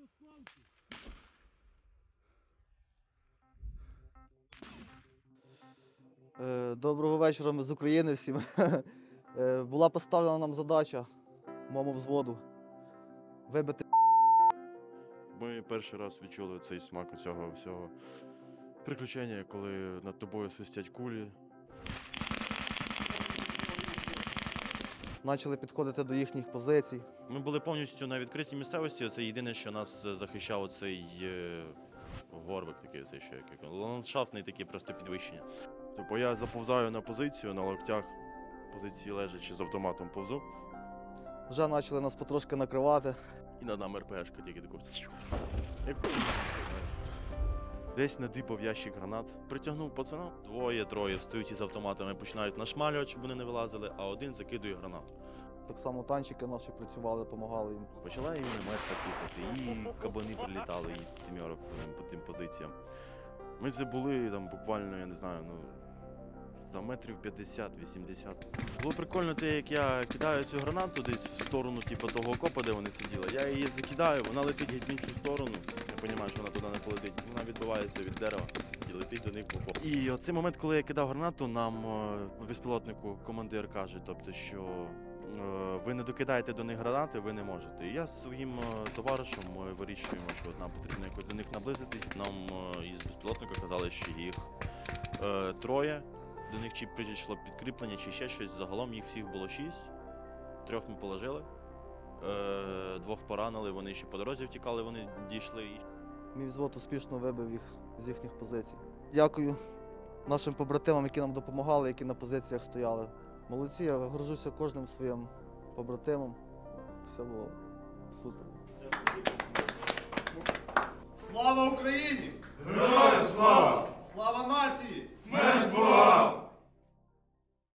Доброго вечора, ми з України всім. Була поставлена нам задача моєму взводу вибити. Ми перший раз відчули цей смак цього всього приключення, коли над тобою свистять кулі. Почали підходити до їхніх позицій. Ми були повністю на відкритій місцевості. Це єдине, що нас захищав цей горбик, такий, цей що як ландшафтний такий просто підвищення. Тобто я заповзаю на позицію на локтях, позиції лежачи з автоматом повзу. Вже почали нас потрошки накривати. І над нами РПшка тільки таку. Десь надипав ящик гранат, притягнув пацана. Двоє-троє встають із автоматами, починають нашмалювати, щоб вони не вилазили, а один закидує гранату. Так само танчики наші працювали, допомагали їм. Почала і мінометка слухати, і кабани прилітали із сімерок по тим позиціям. Ми це були там буквально, я не знаю, за метрів 50-80. Було прикольно те, як я кидаю цю гранату десь в сторону типу, того окопа, де вони сиділи. Я її закидаю, вона летить геть в іншу сторону. Я розумію, що вона туди не полетить. Вона відбивається від дерева і летить до них в окоп. І оцей момент, коли я кидав гранату, нам безпілотнику командир каже, тобто, що ви не докидаєте до них гранати, ви не можете. І я з своїм товаришем ми вирішуємо, що нам потрібно якось до них наблизитись. Нам із безпілотника казали, що їх троє. До них чи прийшло підкріплення, чи ще щось. Загалом їх всіх було 6. 3 ми положили, 2 поранили, вони ще по дорозі втікали, вони дійшли. Мій взвод успішно вибив їх з їхніх позицій. Дякую нашим побратимам, які нам допомагали, які на позиціях стояли. Молодці, я горжуся кожним своїм побратимом. Все було супер. Слава Україні! Героям слава! Слава нації!